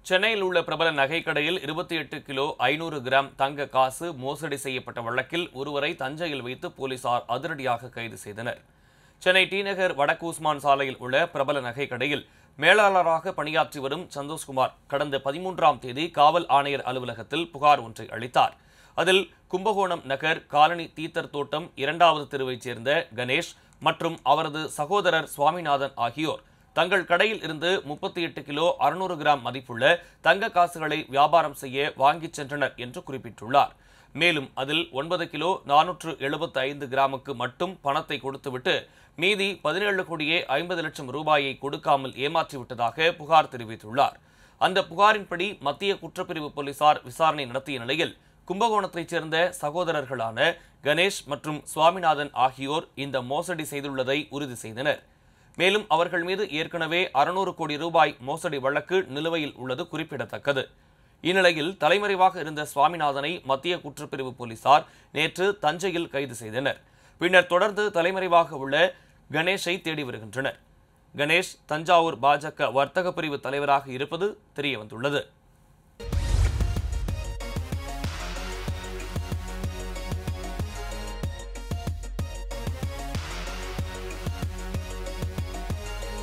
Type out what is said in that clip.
சென்னையில் உள்ள பிரபல நகைக்கடையில் 28 கிலோ 500 கிராம் தங்க காசு மோசடி செய்யப்பட்ட வழக்கில் ஒருவரை தஞ்சையில் வைத்து போலீசார் அதிரடியாக கைது செய்தனர். சென்னை டி-நகர் வடக்கு உஸ்மான் சாலையில் உள்ள பிரபல நகைக்கடையில் மேலாளராக பணியாற்றி வரும் சந்தோஷ்குமார் கடந்த 13ஆம் தேதி காவல் ஆணையர் அலுவலகத்தில் புகார் ஒன்றை அளித்தார். அதில் கும்பகோணம் நகர் காலனி தீத்தர் தோட்டம் 2வது தெருவைச் சேர்ந்த கணேஷ் மற்றும் அவரது சகோதரர் சுவாமிநாதன் ஆகியோர் தங்கள் கடையில் இருந்து 38 கிலோ 600 கிராம் மதிப்புள்ள தங்க காசுகளை வியாபாரம் செய்ய வாங்கிச் சென்றனர் என்று குறிப்பிட்டுள்ளார். மேலும் அதில் 9 கிலோ 475 கிராமுக்கு மட்டும் பணத்தை கொடுத்துவிட்டு மீதி 17 கோடியே 50 லட்சம் ரூபாயை கொடுக்காமல் ஏமாற்றிவிட்டதாக புகார் தெரிவித்துள்ளார். அந்த புகாரின்படி மத்திய குற்றப்பிரிவு போலீசார் விசாரணை நடத்திய நிலையில் கும்பகோணத்தைச் சேர்ந்த சகோதரர்களான கணேஷ் மற்றும் சுவாமிநாதன் ஆகியோர் இந்த மோசடி செய்துள்ளதை உறுதி செய்தனர். மேலும் அவர்கள் மீது ஏற்கனவே 600 கோடி ரூபாய் மோசடி வழக்கு நிலுவையில் உள்ளது குறிப்பிடத்தக்கது. இந்நிலையில் தலைமறைவாக இருந்த சுவாமிநாதனை மத்திய குற்றப்பிரிவு போலீசார் நேற்று தஞ்சையில் கைது செய்தனர். பின்னர் தொடர்ந்து தலைமறைவாக உள்ள கணேஷை தேடி வருகின்றனர். கணேஷ் தஞ்சாவூர் பாஜக வர்த்தக பிரிவு தலைவராக இருப்பது தெரியவந்துள்ளது.